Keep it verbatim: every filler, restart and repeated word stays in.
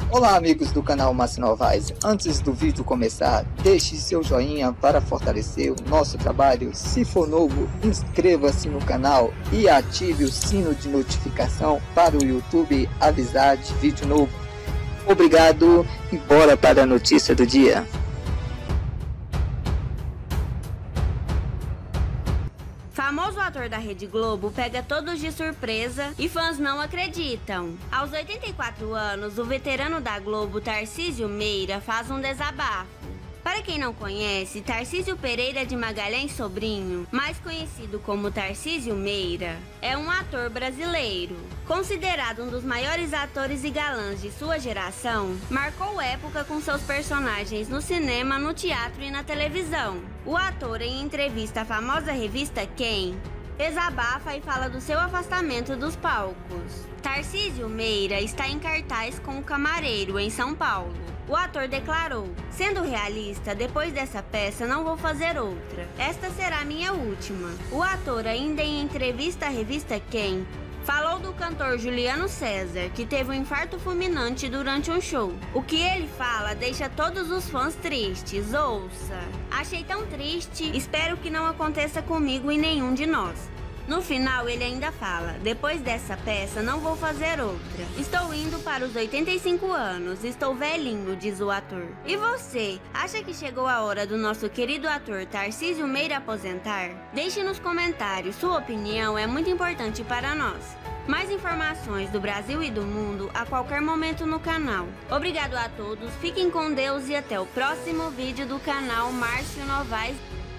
Olá amigos do canal Márcio Novaes, antes do vídeo começar, deixe seu joinha para fortalecer o nosso trabalho. Se for novo, inscreva-se no canal e ative o sino de notificação para o YouTube avisar de vídeo novo. Obrigado e bora para a notícia do dia. Famoso ator da Rede Globo pega todos de surpresa e fãs não acreditam. Aos oitenta e quatro anos, o veterano da Globo, Tarcísio Meira, faz um desabafo. Para quem não conhece, Tarcísio Pereira de Magalhães Sobrinho, mais conhecido como Tarcísio Meira, é um ator brasileiro. Considerado um dos maiores atores e galãs de sua geração, marcou época com seus personagens no cinema, no teatro e na televisão. O ator, em entrevista à famosa revista Quem, desabafa e fala do seu afastamento dos palcos. Tarcísio Meira está em cartaz com O Camareiro, em São Paulo. O ator declarou: "Sendo realista, depois dessa peça não vou fazer outra. Esta será minha última." O ator, ainda em entrevista à revista Quem, falou do cantor Juliano César, que teve um infarto fulminante durante um show. O que ele fala deixa todos os fãs tristes. Ouça: "Achei tão triste, espero que não aconteça comigo e nenhum de nós." No final, ele ainda fala: "Depois dessa peça, não vou fazer outra. Estou indo para os oitenta e cinco anos, estou velhinho", diz o ator. E você, acha que chegou a hora do nosso querido ator Tarcísio Meira aposentar? Deixe nos comentários, sua opinião é muito importante para nós. Mais informações do Brasil e do mundo a qualquer momento no canal. Obrigado a todos, fiquem com Deus e até o próximo vídeo do canal Márcio Novaes.